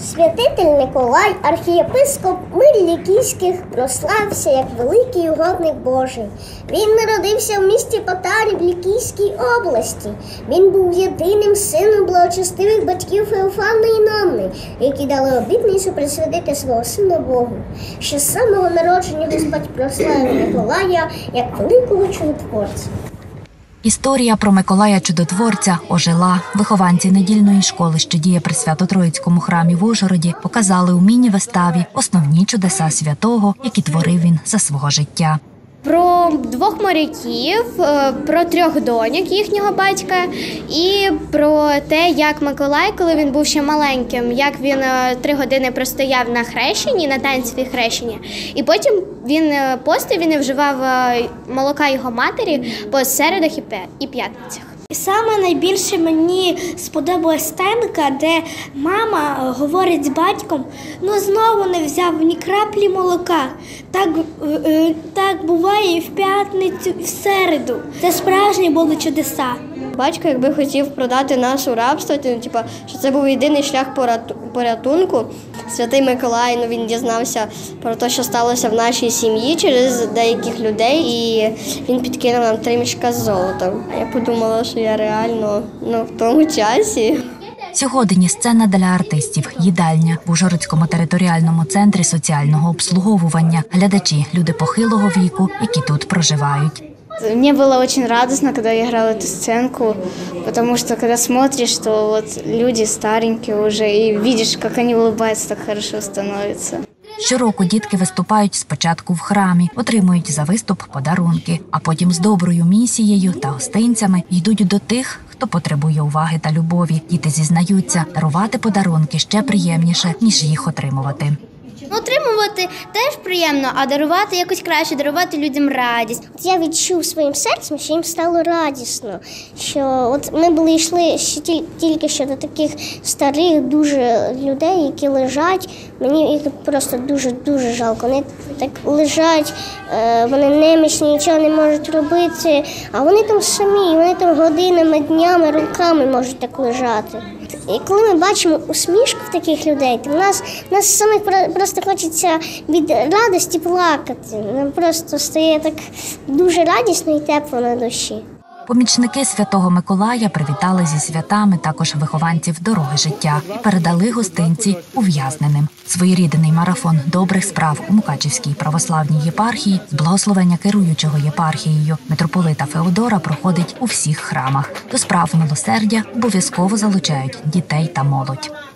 Святитель Миколай, архієпископ Мир-Лікійських, прославився як великий угодник Божий. Він народився в місті Потарі в Лікійській області. Він був єдиним сином благочестивих батьків Феофана і Нонни, які дали обітницю присвятити свого сина Богу. Ще з самого народження Господь прославив Миколая як великого чудотворця. Історія про Миколая Чудотворця ожила. Вихованці недільної школи, що діє при Свято-Троїцькому храмі в Ужгороді, показали у міні-виставі основні чудеса святого, які творив він за свого життя. Про 2 моряків, про 3 доньок їхнього батька і про те, як Миколай, коли він був ще маленьким, як він 3 години простояв на хрещенні, на таїнстві хрещення, і потім він постив, він не вживав молока його матері по середах і п'ятницях. Саме найбільше мені сподобалась сценка, де мама говорить з батьком: «Ну знову не взяв ні краплі молока. Так буває і в п'ятницю, і в середу». Це справжні були чудеса. Батько, якби хотів продати нас у рабство, що це був єдиний шлях порятунку. Святий Миколай, він дізнався про те, що сталося в нашій сім'ї через деяких людей, і він підкинув нам 3 мішка з золотом. А я подумала, що я реально в тому часі. Сьогодні сцена для артистів, їдальня в Ужгородському територіальному центрі соціального обслуговування. Глядачі – люди похилого віку, які тут проживають. Мне было очень радостно, когда я играла эту сценку, потому что когда смотришь, то вот люди старенькие уже, и видишь, как они улыбаются, так хорошо становится. Щороку дітки виступають спочатку в храмі, отримують за виступ подарунки, а потім з доброю місією та гостинцями йдуть до тих, хто потребує уваги та любові. Діти зізнаються, дарувати подарунки ще приємніше, ніж їх отримувати. Отримувати теж приємно, а дарувати якось краще, дарувати людям радість. Я відчув своїм серцем, що їм стало радісно. Що ми йшли тільки що до таких старих дуже людей, які лежать. Мені їх просто дуже жалко. Вони так лежать, вони немічні, нічого не можуть робити, а вони там самі, вони там годинами, днями, роками можуть так лежати. І коли ми бачимо усмішку в таких людей, то нас самих просто хочеться від радості плакати. Нам просто стає так дуже радісно і тепло на душі. Помічники Святого Миколая привітали зі святами також вихованців «Дороги життя» і передали гостинці ув'язненим. Своєрідний марафон добрих справ у Мукачівській православній єпархії з благословення керуючого єпархією митрополита Феодора проходить у всіх храмах. До справ милосердя обов'язково залучають дітей та молодь.